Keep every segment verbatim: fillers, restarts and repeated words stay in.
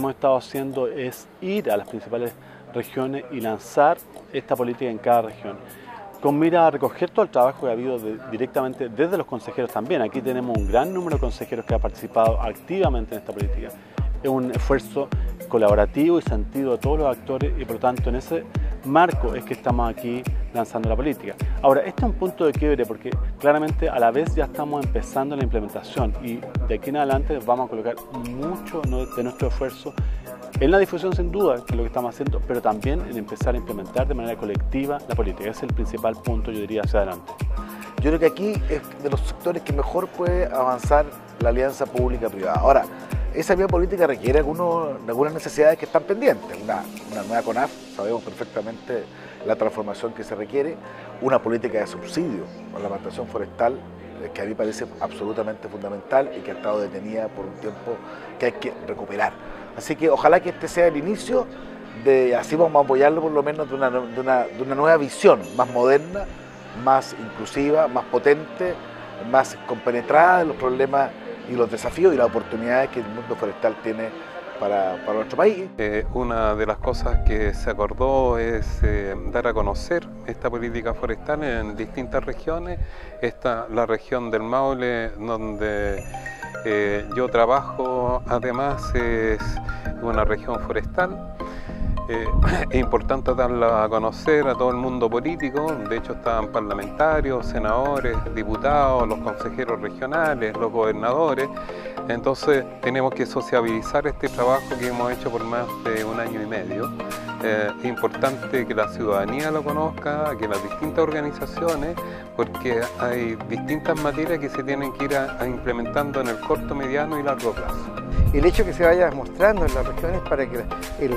hemos estado haciendo es ir a las principales regiones y lanzar esta política en cada región, con mira a recoger todo el trabajo que ha habido de, directamente desde los consejeros también. Aquí tenemos un gran número de consejeros que ha participado activamente en esta política. Es un esfuerzo colaborativo y sentido de todos los actores y por lo tanto en ese marco es que estamos aquí lanzando la política. Ahora, este es un punto de quiebre porque claramente a la vez ya estamos empezando la implementación y de aquí en adelante vamos a colocar mucho de nuestro esfuerzo en la difusión sin duda, que es lo que estamos haciendo, pero también en empezar a implementar de manera colectiva la política. Ese es el principal punto, yo diría, hacia adelante. Yo creo que aquí es de los sectores que mejor puede avanzar la alianza pública-privada. Ahora, esa vía política requiere algunos, algunas necesidades que están pendientes. Una, una nueva CONAF, sabemos perfectamente la transformación que se requiere, una política de subsidio a la plantación forestal, que a mí parece absolutamente fundamental y que ha estado detenida por un tiempo que hay que recuperar. Así que ojalá que este sea el inicio de, así vamos a apoyarlo por lo menos, de una, de una, de una nueva visión más moderna, más inclusiva, más potente, más compenetrada de los problemas y los desafíos y las oportunidades que el mundo forestal tiene para, para nuestro país. Eh, una de las cosas que se acordó es eh, dar a conocer esta política forestal en distintas regiones. Esta, la región del Maule, donde eh, yo trabajo, además es una región forestal. Eh, es importante darla a conocer a todo el mundo político. De hecho estaban parlamentarios, senadores, diputados, los consejeros regionales, los gobernadores. Entonces tenemos que sociabilizar este trabajo que hemos hecho por más de un año y medio. Eh, es importante que la ciudadanía lo conozca, que las distintas organizaciones, porque hay distintas materias que se tienen que ir a, a implementando en el corto, mediano y largo plazo. El hecho que se vaya mostrando en las regiones para que el, el,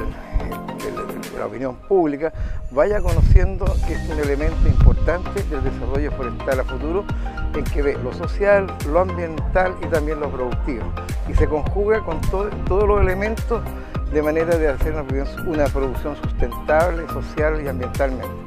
el, la opinión pública vaya conociendo que es un elemento importante del desarrollo forestal a futuro, en que ve lo social, lo ambiental y también lo productivo. Y se conjuga con todo, todos los elementos de manera de hacer una, una producción sustentable, social y ambientalmente.